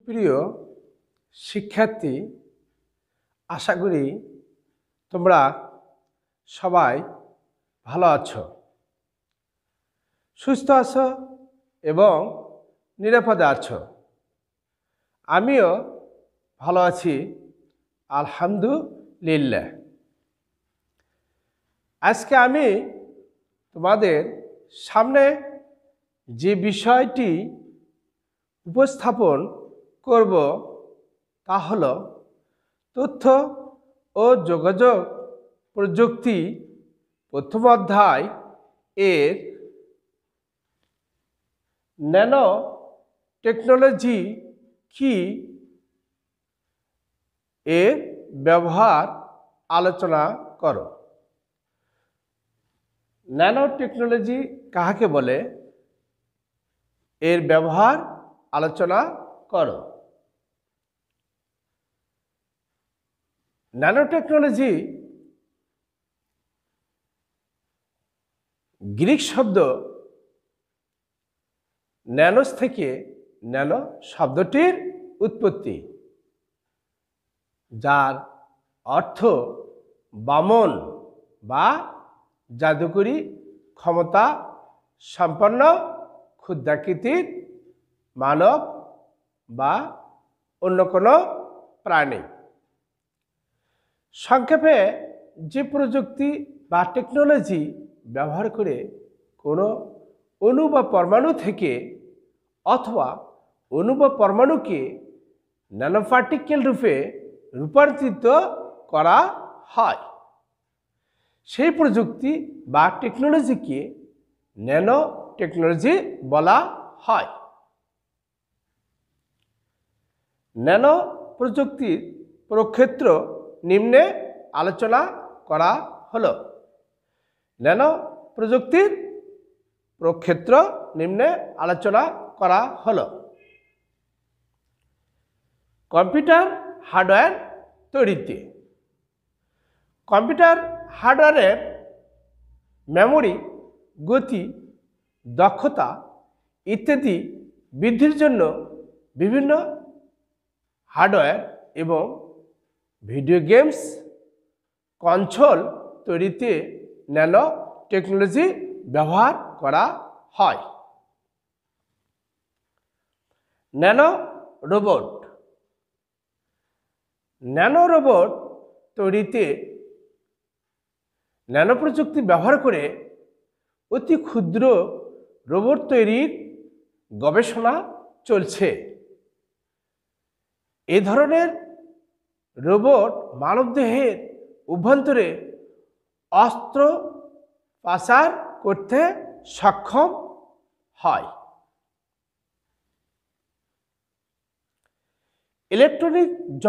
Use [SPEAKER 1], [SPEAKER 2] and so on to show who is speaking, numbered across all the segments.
[SPEAKER 1] প্রিয় শিক্ষার্থী, আশা করি তোমরা সবাই ভালো আছো, সুস্থ আছো এবং নিরাপদে আছো। আমিও ভালো আছি, আলহামদুলিল্লাহ। আজকে আমি তোমাদের সামনে যে বিষয়টি উপস্থাপন করব তা হলো তথ্য ও যোগাযোগ প্রযুক্তি প্রথম অধ্যায় এর ন্যানো টেকনোলজি কি এর ব্যবহার আলোচনা করো। ন্যানো টেকনোলজি কাহাকে বলে, এর ব্যবহার আলোচনা করো। ন্যানো টেকনোলজি গ্রিক শব্দ ন্যানোস থেকে ন্যানো শব্দটির উৎপত্তি, যার অর্থ বামন বা জাদুকরী ক্ষমতা সম্পন্ন ক্ষুদ্রাকৃতির মানব বা অন্য কোনো প্রাণী। সংক্ষেপে যে প্রযুক্তি বা টেকনোলজি ব্যবহার করে কোনো অণু বা পরমাণু থেকে অথবা অণু বা পরমাণুকে ন্যানোপার্টিকেল রূপে রূপান্তরিত করা হয়, সেই প্রযুক্তি বা টেকনোলজিকে ন্যানো টেকনোলজি বলা হয়। ন্যানো প্রযুক্তির প্রক্ষেত্র নিম্নে আলোচনা করা হলো। ন্যানো প্রযুক্তির প্রক্ষেত্র নিম্নে আলোচনা করা হলো। কম্পিউটার হার্ডওয়্যার তৈরিতে কম্পিউটার হার্ডওয়্যারের মেমোরি, গতি, দক্ষতা ইত্যাদি বৃদ্ধির জন্য বিভিন্ন হার্ডওয়্যার এবং ভিডিও গেমস কনসোল তৈরিতে ন্যানো টেকনোলজি ব্যবহার করা হয়। ন্যানো রোবট তৈরিতে ন্যানো প্রযুক্তি ব্যবহার করে অতি ক্ষুদ্র রোবট তৈরির গবেষণা চলছে। এ ধরনের রোবট মানবদেহের অভ্যন্তরে অস্ত্রোপচার করতে সক্ষম হয়। ইলেকট্রনিক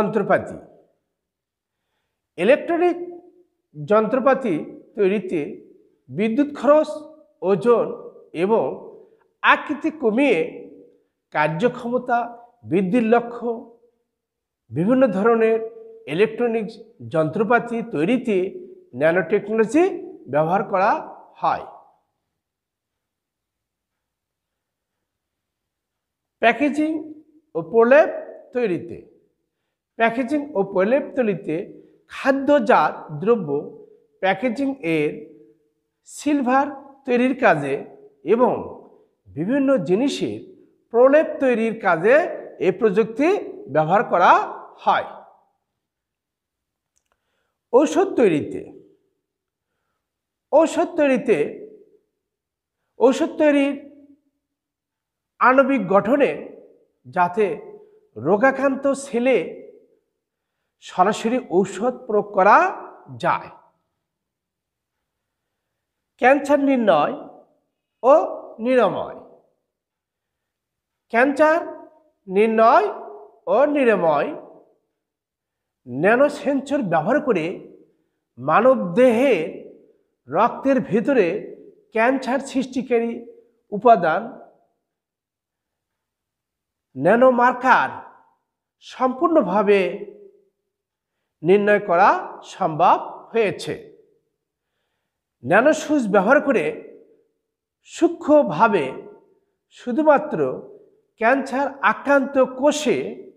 [SPEAKER 1] যন্ত্রপাতি তৈরিতে বিদ্যুৎ খরচ, ওজন এবং আকৃতি কমিয়ে কার্যক্ষমতা বৃদ্ধির লক্ষ্য বিভিন্ন ধরনের ইলেকট্রনিক যন্ত্রপাতি তৈরিতে ন্যানো টেকনোলজি ব্যবহার করা হয়। প্যাকেজিং ও প্রলেপ তৈরিতে খাদ্যজাত দ্রব্য প্যাকেজিং এর সিলভার তৈরির কাজে এবং বিভিন্ন জিনিসের প্রলেপ তৈরির কাজে এই প্রযুক্তি ব্যবহার করা হয়। ঔষধ তৈরির আণবিক গঠনে যাতে রোগাক্রান্ত সেলে সরাসরি ঔষধ প্রয়োগ করা যায়। ক্যান্সার নির্ণয় ও নিরাময় ন্যানো সেন্সর ব্যবহার করে মানবদেহে রক্তের ভেতরে ক্যান্সার সৃষ্টিকারী উপাদান ন্যানোমার্কার সম্পূর্ণভাবে নির্ণয় করা সম্ভব হয়েছে। ন্যানোসুজ ব্যবহার করে সূক্ষ্মভাবে শুধুমাত্র ক্যান্সার আক্রান্ত কোষে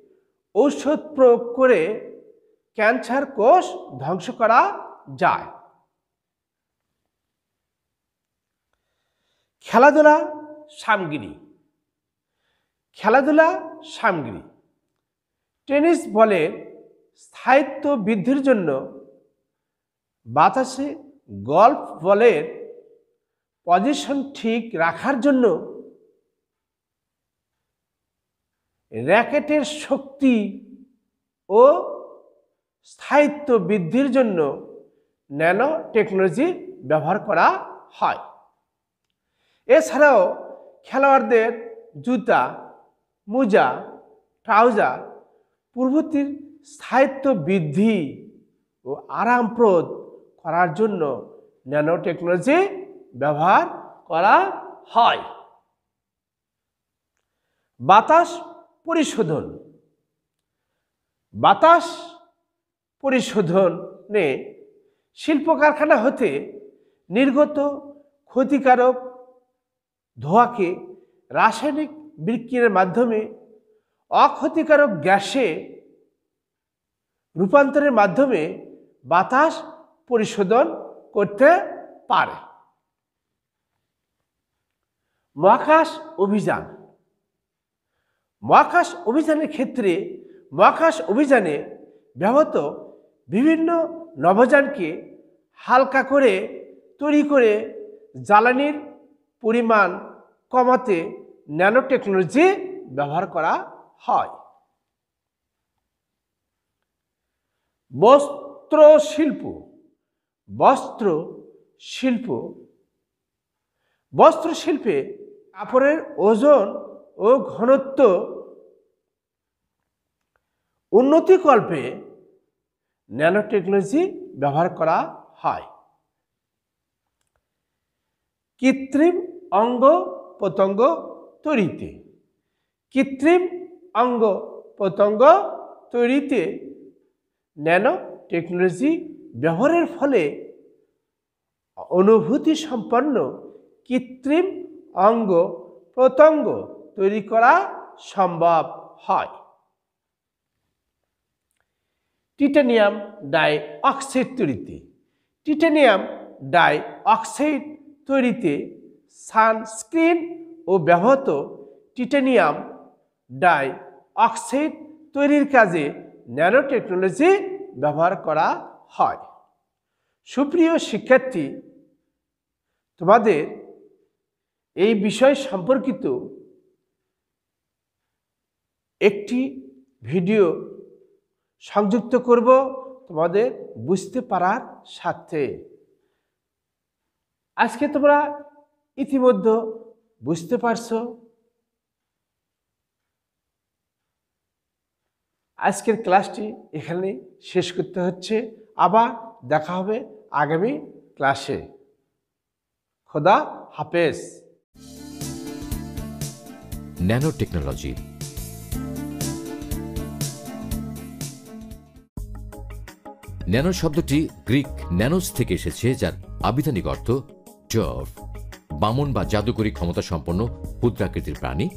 [SPEAKER 1] ঔষধ প্রয়োগ করে ক্যান্সার কোষ ধ্বংস করা যায়। খেলাধুলা সামগ্রী। খেলাধুলা সামগ্রী টেনিস বলের স্থায়িত্ব বৃদ্ধির জন্য বাতাসে গল্ফ বলের পজিশন ঠিক রাখার জন্য র্যাকেটের শক্তি ও স্থায়িত্ব বৃদ্ধির জন্য ন্যানো টেকনোলজি ব্যবহার করা হয়। এছাড়াও খেলোয়াড়দের জুতা, মোজা, ট্রাউজার প্রভৃতির স্থায়িত্ব বৃদ্ধি ও আরামপ্রদ করার জন্য ন্যানো টেকনোলজি ব্যবহার করা হয়। বাতাস পরিশোধন। বাতাস পরিশোধনে শিল্প কারখানা হতে নির্গত ক্ষতিকারক ধোঁয়াকে রাসায়নিক বিক্রিয়ার মাধ্যমে অক্ষতিকারক গ্যাসে রূপান্তরের মাধ্যমে বাতাস পরিশোধন করতে পারে। মহাকাশ অভিযান। মহাকাশ অভিযানের ক্ষেত্রে মহাকাশ অভিযানে ব্যবহৃত বিভিন্ন নভোযানকে হালকা করে তৈরি করে জ্বালানির পরিমাণ কমাতে ন্যানো টেকনোলজি ব্যবহার করা হয়। বস্ত্র শিল্প। বস্ত্র শিল্প। বস্ত্র শিল্পে কাপড়ের ওজন ও ঘনত্ব উন্নতিকল্পে ন্যানো টেকনোলজি ব্যবহার করা হয়। কৃত্রিম অঙ্গ প্রত্যঙ্গ তৈরিতে। কৃত্রিম অঙ্গ প্রত্যঙ্গ তৈরিতে ন্যানো টেকনোলজি ব্যবহারের ফলে অনুভূতি সম্পন্ন কৃত্রিম অঙ্গ প্রত্যঙ্গ তৈরি করা সম্ভব হয়। টাইটানিয়াম ডাই অক্সাইড তৈরিতে। টাইটানিয়াম ডাই অক্সাইড তৈরিতে সানস্ক্রিন ও ব্যবহৃত টাইটানিয়াম ডাই অক্সাইড তৈরির কাজে ন্যানো টেকনোলজি ব্যবহার করা হয়। সুপ্রিয় শিক্ষার্থী, তোমাদের এই বিষয় সম্পর্কিত একটি ভিডিও সংযুক্ত করব তোমাদের বুঝতে পারার সাথে। আজকে তোমরা ইতিমধ্যে বুঝতে পারছো। আজকের ক্লাসটি এখানে শেষ করতে হচ্ছে। আবার দেখা হবে আগামী ক্লাসে। খোদা হাফেজ।
[SPEAKER 2] Nano technology. ন্যানো শব্দটি গ্রিক ন্যানোস থেকে এসেছে, যার আবিধানিক অর্থ ডর্ভ, বামন বা জাদুকরী ক্ষমতা সম্পন্ন ক্ষুদ্রাকৃতির প্রাণী।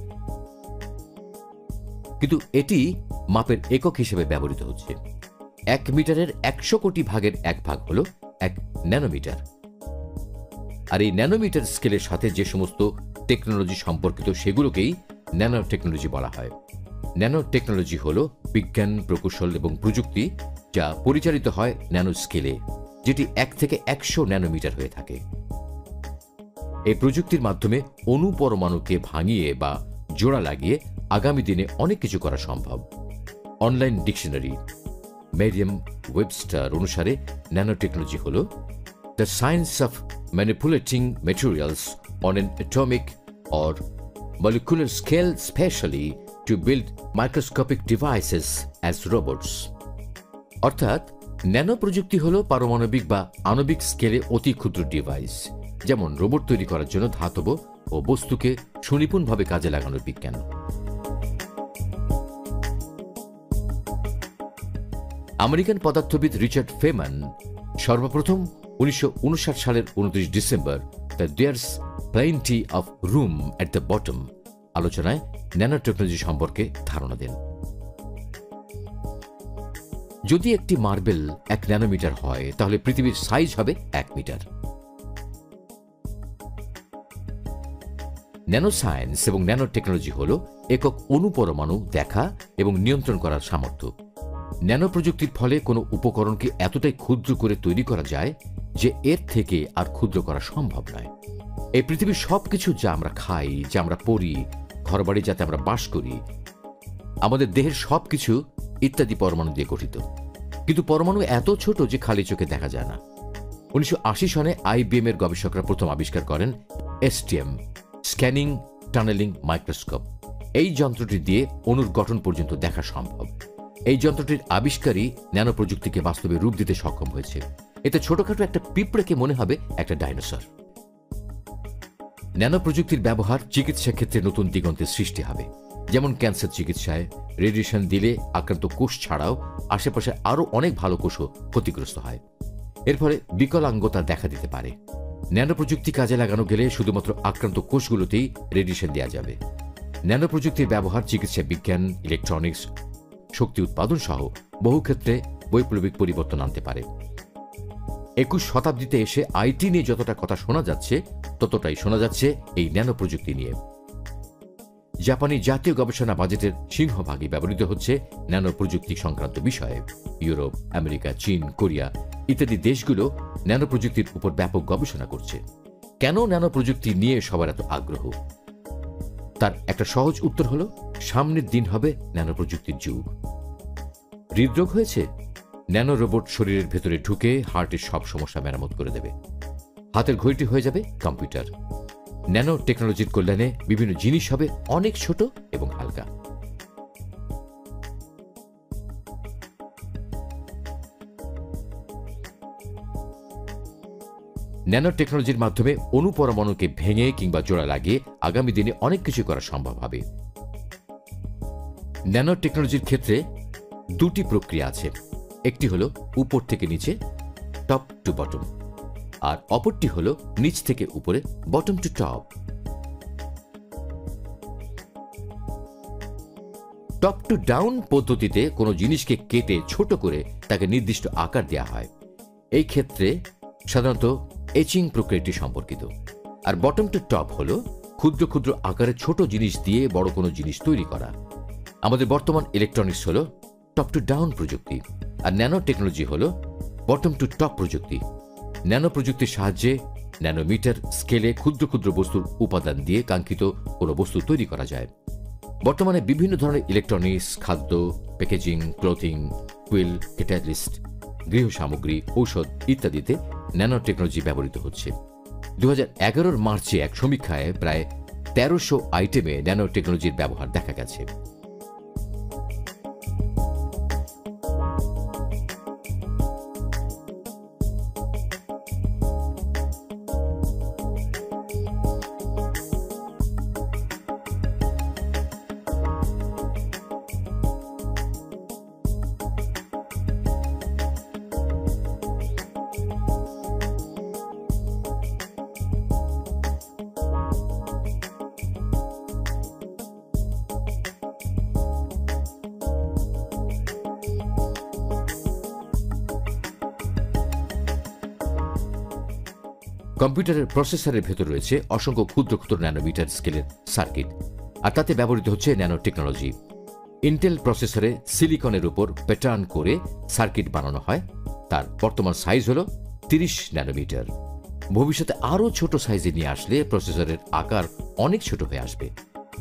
[SPEAKER 2] কিন্তু এটি মাপের একক হিসেবে ব্যবহৃত হচ্ছে। 1 মিটারের 100 কোটি ভাগের 1 ভাগ হল 1 ন্যানোমিটার। আর এই ন্যানোমিটার স্কেলের সাথে যে সমস্ত টেকনোলজি সম্পর্কিত সেগুলোকেই ন্যানো টেকনোলজি বলা হয়। ন্যানো টেকনোলজি হল বিজ্ঞান, প্রকৌশল এবং প্রযুক্তি যা পরিচালিত হয় ন্যানো স্কেলে, যেটি 1 থেকে 100 ন্যানোমিটার হয়ে থাকে। এই প্রযুক্তির মাধ্যমে অণু পরমাণুকে ভাঙিয়ে বা জোড়া লাগিয়ে আগামী দিনে অনেক কিছু করা সম্ভব। অনলাইন ডিকশনারি মেরিয়াম ওয়েবস্টার অনুসারে ন্যানো টেকনোলজি হল the science of manipulating materials on an atomic or molecular scale, specially to build microscopic devices as robots. অর্থাৎ ন্যানো প্রযুক্তি হল পারমাণবিক বা আণবিক স্কেলে অতি ক্ষুদ্র ডিভাইস, যেমন রোবট তৈরি করার জন্য ধাতব ও বস্তুকে সুনিপুণভাবে কাজে লাগানোর বিজ্ঞান। আমেরিকান পদার্থবিদ রিচার্ড ফেমান সর্বপ্রথম 1959 সালের 29 December the there's plenty of room at the bottom আলোচনায় ন্যানো টেকনোলজি সম্পর্কে ধারণা দেন। যদি একটি মার্বেল 1 ন্যানোমিটার হয় তাহলে পৃথিবীর সাইজ হবে 1 মিটার। ন্যানো সায়েন্স এবং ন্যানো টেকনোলজি হল একক অণুপরমাণু দেখা এবং নিয়ন্ত্রণ করার সামর্থ্য। ন্যানো প্রযুক্তির ফলে কোনো উপকরণকে এতটাই ক্ষুদ্র করে তৈরি করা যায় যে এর থেকে আর ক্ষুদ্র করা সম্ভব নয়। এই পৃথিবীর সবকিছু যা আমরা খাই, যা আমরা পড়ি, ঘরবাড়ি যাতে আমরা বাস করি, আমাদের দেহের সবকিছু ইত্যাদি পরমাণু দিয়ে গঠিত। কিন্তু পরমাণু এত ছোট যে খালি চোখে দেখা যায় না। 1980 সনে IBM এর গবেষকরা প্রথম আবিষ্কার করেন STM, স্ক্যানিং টানেলিং মাইক্রোস্কোপ। এই যন্ত্রটি দিয়ে অণুর গঠন পর্যন্ত দেখা সম্ভব। এই যন্ত্রটির আবিষ্কারই ন্যানো প্রযুক্তিকে বাস্তবে রূপ দিতে সক্ষম হয়েছে। এতে ছোটখাটো একটা পিঁপড়েকে মনে হবে একটা ডাইনোসর। ন্যানো প্রযুক্তির ব্যবহার চিকিৎসা ক্ষেত্রে নতুন দিগন্তের সৃষ্টি হবে। যেমন ক্যান্সার চিকিৎসায় রেডিয়েশন দিলে আক্রান্ত কোষ ছাড়াও আশেপাশে আরও অনেক ভালো কোষও ক্ষতিগ্রস্ত হয়। এর ফলে বিকলাঙ্গতা দেখা দিতে পারে। ন্যানো প্রযুক্তি কাজে লাগানো গেলে শুধুমাত্র আক্রান্ত কোষগুলোতেই রেডিয়েশন দেওয়া যাবে। ন্যানো প্রযুক্তির ব্যবহার চিকিৎসা বিজ্ঞান, ইলেকট্রনিক্স, শক্তি উৎপাদন সহ বহু ক্ষেত্রে বৈপ্লবিক পরিবর্তন আনতে পারে। 21 শতাব্দীতে এসে আইটি নিয়ে যতটা কথা শোনা যাচ্ছে ততটাই শোনা যাচ্ছে এই ন্যানো প্রযুক্তি নিয়ে। জাপানি জাতীয় গবেষণা বাজেটের সিংহভাগই ব্যবহৃত হচ্ছে ন্যানো প্রযুক্তি সংক্রান্ত বিষয়ে। ইউরোপ, আমেরিকা, চীন, কোরিয়া ইত্যাদি দেশগুলো ন্যানো প্রযুক্তির উপর ব্যাপক গবেষণা করছে। কেন ন্যানো প্রযুক্তি নিয়ে সবার এত আগ্রহ? তার একটা সহজ উত্তর হলো, সামনের দিন হবে ন্যানো প্রযুক্তির যুগ। হৃদরোগ হয়েছে? ন্যানো রোবট শরীরের ভেতরে ঢুকে হার্টের সব সমস্যা মেরামত করে দেবে। হাতের ঘড়িটি হয়ে যাবে কম্পিউটার। ন্যানো টেকনোলজির কল্যাণে বিভিন্ন জিনিস হবে অনেক ছোট এবং হালকা। ন্যানো টেকনোলজির মাধ্যমে অণুপরমাণুকে ভেঙে কিংবা জোড়া লাগিয়ে আগামী দিনে অনেক কিছু করা সম্ভব হবে। ন্যানো টেকনোলজির ক্ষেত্রে দুটি প্রক্রিয়া আছে। একটি হলো উপর থেকে নিচে, টপ টু বটম, আর অপরটি হলো নিচ থেকে উপরে, bottom to top. Top to down পদ্ধতিতে কোনো জিনিসকে কেটে ছোট করে তাকে নির্দিষ্ট আকার দেওয়া হয়। এই ক্ষেত্রে সাধারণত এচিং প্রক্রিয়াটি সম্পর্কিত। আর বটম টু টপ হলো ক্ষুদ্র ক্ষুদ্র আকারে ছোট জিনিস দিয়ে বড় কোনো জিনিস তৈরি করা। আমাদের বর্তমান ইলেকট্রনিক্স হলো টপ টু ডাউন প্রযুক্তি, আর ন্যানো টেকনোলজি হলো বটম টু টপ প্রযুক্তি। ন্যানো প্রযুক্তির সাহায্যে ন্যানোমিটার স্কেলে ক্ষুদ্র ক্ষুদ্র বস্তুর উপাদান দিয়ে কাঙ্ক্ষিত কোনো বস্তু তৈরি করা যায়। বর্তমানে বিভিন্ন ধরনের ইলেকট্রনিক্স, খাদ্য, প্যাকেজিং, ক্লোথিং, হুইল, ক্যাটালিস্ট, গৃহ সামগ্রী, ঔষধ ইত্যাদিতে ন্যানো টেকনোলজি ব্যবহৃত হচ্ছে। 2011 মার্চে এক সমীক্ষায় প্রায় 1300 আইটেমে ন্যানো টেকনোলজির ব্যবহার দেখা গেছে। কম্পিউটারের প্রসেসরের ভেতর রয়েছে অসংখ্য ক্ষুদ্র ক্ষুদ্র ন্যানোমিটার স্কেলের সার্কিট, আর তাতে ব্যবহৃত হচ্ছে ন্যানো টেকনোলজি। ইন্টেল প্রসেসরে সিলিকনের উপর প্যাটার্ন করে সার্কিট বানানো হয়। তার বর্তমান সাইজ হল 30 ন্যানোমিটার। ভবিষ্যতে আরও ছোট সাইজে নিয়ে আসলে প্রসেসরের আকার অনেক ছোট হয়ে আসবে।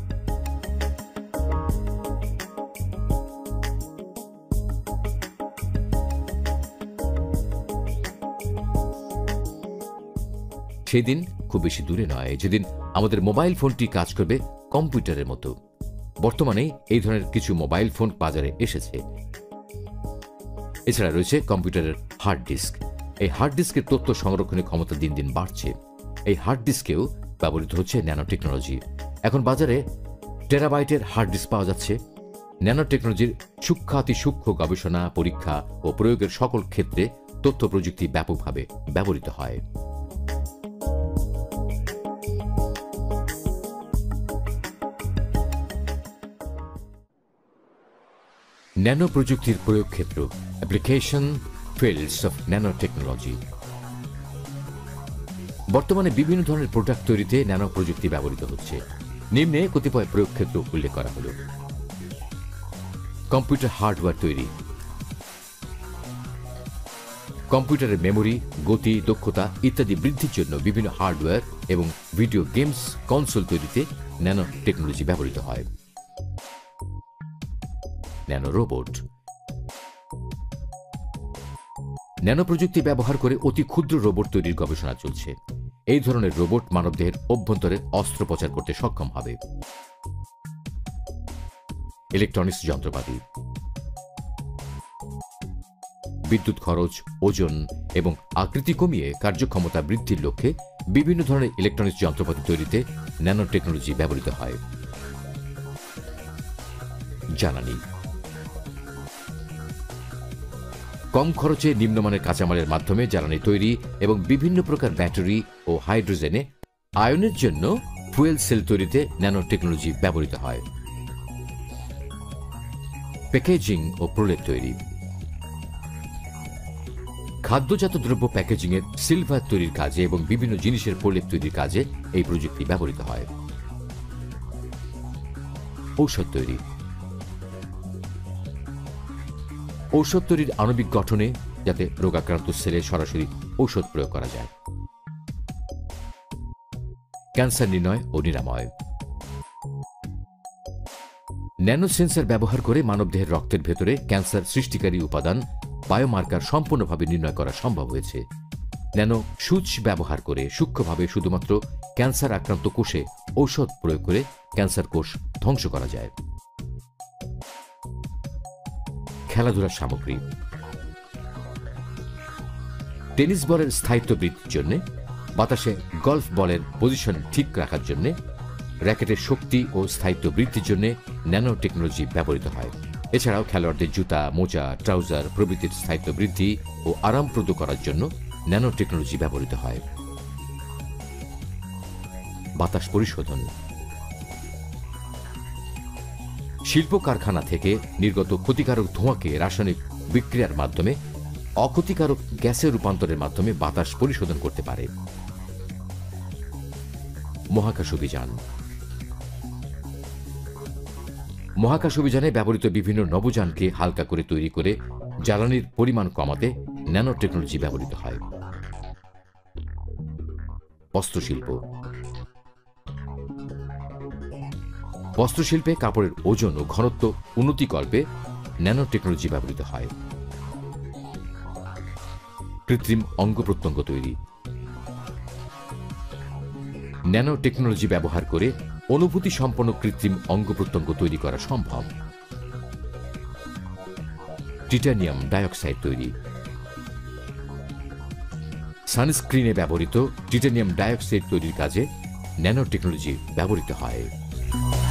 [SPEAKER 2] সেদিন খুব বেশি দূরে নয় যেদিন আমাদের মোবাইল ফোনটি কাজ করবে কম্পিউটারের মতো। বর্তমানে এই ধরনের কিছু মোবাইল ফোন বাজারে এসেছে। এছাড়া রয়েছে কম্পিউটারের হার্ড ডিস্ক। এই হার্ড ডিস্কের তথ্য সংরক্ষণের ক্ষমতা দিন দিন বাড়ছে। এই হার্ড ডিস্কেও ব্যবহৃত হচ্ছে ন্যানো টেকনোলজি। এখন বাজারে টেরাবাইটের হার্ড ডিস্ক পাওয়া যাচ্ছে। ন্যানো টেকনোলজির সূক্ষ্মাতি সূক্ষ্ম গবেষণা, পরীক্ষা ও প্রয়োগের সকল ক্ষেত্রে তথ্য প্রযুক্তি ব্যাপকভাবে ব্যবহৃত হয়। ন্যানো প্রযুক্তির প্রয়োগ ক্ষেত্র, application fields of nano technology. বর্তমানে বিভিন্ন ধরনের প্রোডাক্ট তৈরিতে ন্যানো প্রযুক্তি ব্যবহৃত হচ্ছে। নিম্নে কতিপয় প্রয়োগ ক্ষেত্র উল্লেখ করা হল। কম্পিউটার হার্ডওয়্যার তৈরি, কম্পিউটারের মেমোরি, গতি, দক্ষতা ইত্যাদি বৃদ্ধির জন্য বিভিন্ন হার্ডওয়্যার এবং ভিডিও গেমস কনসোল তৈরিতে ন্যানো টেকনোলজি ব্যবহৃত হয়। ন্যানো রোবট, ন্যানো প্রযুক্তি ব্যবহার করে অতি ক্ষুদ্র রোবট তৈরির গবেষণা চলছে। এই ধরনের রোবট মানবদেহের অভ্যন্তরে অস্ত্রোপচার করতে সক্ষম হবে। ইলেকট্রনিক্স যন্ত্রপাতি, বিদ্যুৎ খরচ, ওজন এবং আকৃতি কমিয়ে কার্যক্ষমতা বৃদ্ধির লক্ষ্যে বিভিন্ন ধরনের ইলেকট্রনিক্স যন্ত্রপাতি তৈরিতে ন্যানো টেকনোলজি ব্যবহৃত হয়। জ্বালানি, কম খরচে নিম্নমানের কাঁচামালের মাধ্যমে জ্বালানি তৈরি এবং বিভিন্ন প্রকার ব্যাটারি ও হাইড্রোজেনে আয়নের জন্য ফুয়েল সেল তৈরিতে ন্যানো টেকনোলজি ব্যবহৃত হয়। প্যাকেজিং ও প্রলেপ তৈরি, খাদ্যজাত দ্রব্য প্যাকেজিং এর সিলভার তৈরির কাজে এবং বিভিন্ন জিনিসের প্রলেপ তৈরির কাজে এই প্রযুক্তি ব্যবহৃত হয়। ঔষধ তৈরি, ঔষধ তৈরির আণবিক গঠনে যাতে রোগাক্রান্ত সেলে সরাসরি ঔষধ প্রয়োগ করা যায়। ক্যান্সার নির্ণয় ও নিরাময়, ন্যানো সেন্সর ব্যবহার করে মানবদেহের রক্তের ভেতরে ক্যান্সার সৃষ্টিকারী উপাদান বায়োমার্কার সম্পূর্ণভাবে নির্ণয় করা সম্ভব হয়েছে। ন্যানো সূচ ব্যবহার করে সূক্ষ্মভাবে শুধুমাত্র ক্যান্সার আক্রান্ত কোষে ঔষধ প্রয়োগ করে ক্যান্সার কোষ ধ্বংস করা যায়। খেলাধুলার সামগ্রী, টেনিস বলের স্থায়িত্ব বৃদ্ধির জন্য, বাতাসে গলফ বলের পজিশন ঠিক রাখার জন্য, র্যাকেটের শক্তি ও স্থায়িত্ব বৃদ্ধির জন্য ন্যানো টেকনোলজি ব্যবহৃত হয়। এছাড়াও খেলোয়াড়দের জুতা, মোজা, ট্রাউজার প্রভৃতির স্থায়িত্ব বৃদ্ধি ও আরামপ্রদ করার জন্য ন্যানো টেকনোলজি ব্যবহৃত হয়। বাতাস পরিশোধন, শিল্প কারখানা থেকে নির্গত ক্ষতিকারক ধোঁয়াকে রাসায়নিক বিক্রিয়ার মাধ্যমে অক্ষতিকারক গ্যাসে রূপান্তরের মাধ্যমে বাতাস পরিশোধন করতে পারে। মহাকাশ অভিযান, মহাকাশ অভিযানে ব্যবহৃত বিভিন্ন নভোযানকে হালকা করে তৈরি করে জ্বালানির পরিমাণ কমাতে ন্যানো টেকনোলজি ব্যবহৃত হয়। বস্ত্রশিল্প, বস্ত্রশিল্পে কাপড়ের ওজন ও ঘনত্ব উন্নতিকল্পে ন্যানো টেকনোলজি ব্যবহৃত হয়। কৃত্রিম অঙ্গ প্রত্যঙ্গ তৈরি, ন্যানো টেকনোলজি ব্যবহার করে অনুভূতি সম্পন্ন কৃত্রিম অঙ্গ প্রত্যঙ্গ তৈরি করা সম্ভব। টাইটানিয়াম ডাইঅক্সাইড তৈরি, সানস্ক্রিনে ব্যবহৃত টাইটানিয়াম ডাইঅক্সাইড তৈরির কাজে ন্যানো টেকনোলজি ব্যবহৃত হয়।